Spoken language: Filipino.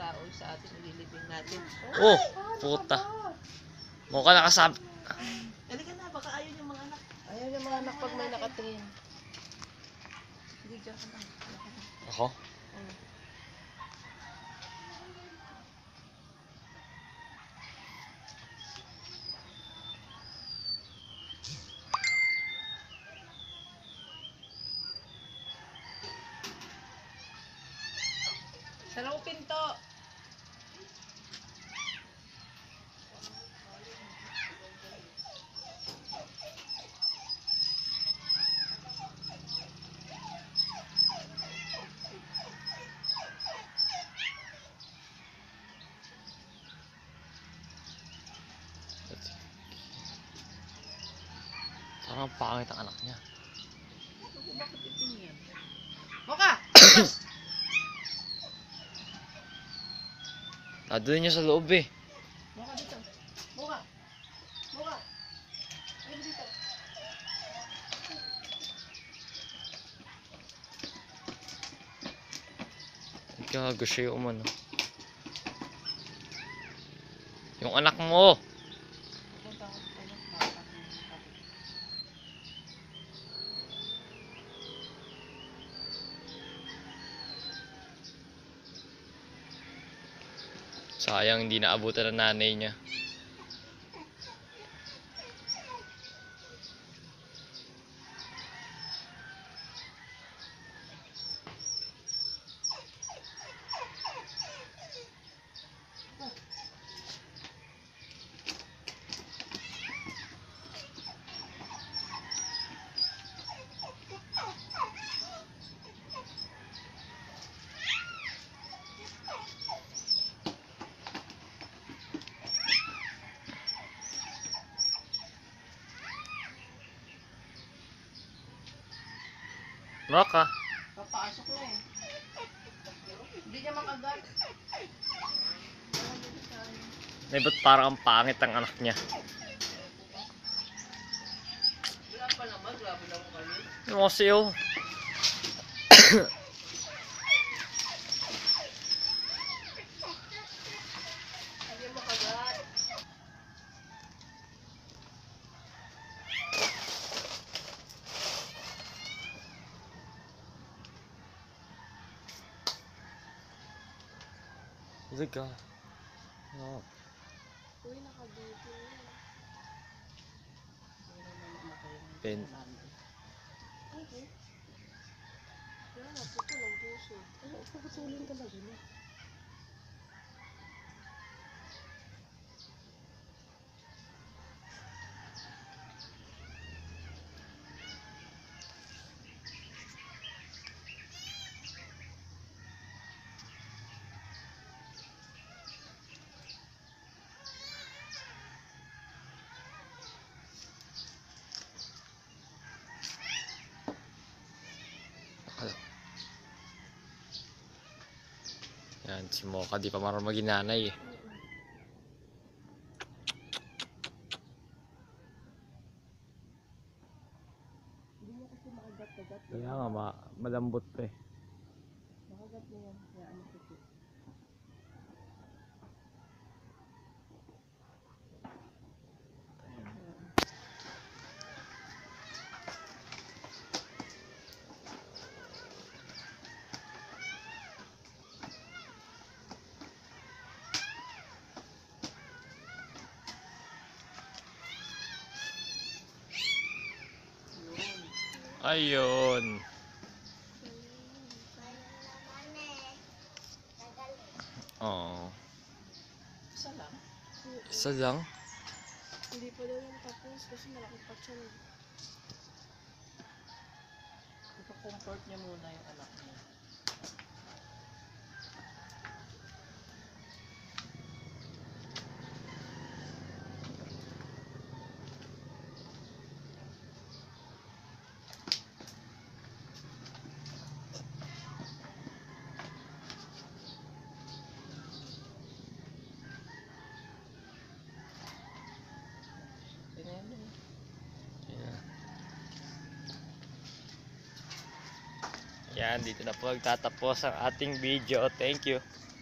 tao sa atin, ililibing natin. Oh, puta. Mukha nakasab... Halika na, baka ayaw yung mga anak. Ayaw yung mga anak pag may nakatingin. Hindi, dyan ka lang. Ako? Saan ang pinto? Parang pangit ang anak niya. Ako, bakit itingin? Moka! Doon niya sa loob eh. Moka dito. Moka! Moka! Ayun dito. Gago siya yung umano. Yung anak mo. Punta ko sa anak, baka. Sayang hindi naabutan ng nanay niya. Maka. Papasok na eh. Hindi niya makagat. May ba't parang ang pangit ang anak niya? Wala pa naman, grabe lang kayo. Yung kasi oh. Hindi makagat. Liga. No. Uy, nakabito yun. Pen. Okay. Yan, naputo lang puso. Ano, pagpatulin talaga na. Yan, si Mocha di pa marunong maginanay eh. Hindi mo kasi makagat-dagat. Kaya nga, malambot pa eh. Makagat na yan. Kaya ano kasi. Ayun. Oo. Isa lang. Isa lang. Hindi pa daw yung tapos kasi malaki pa siya. Ipa-comfort niya muna yung anak niya. Yan, dito na po nagtatapos ang ating video. Thank you.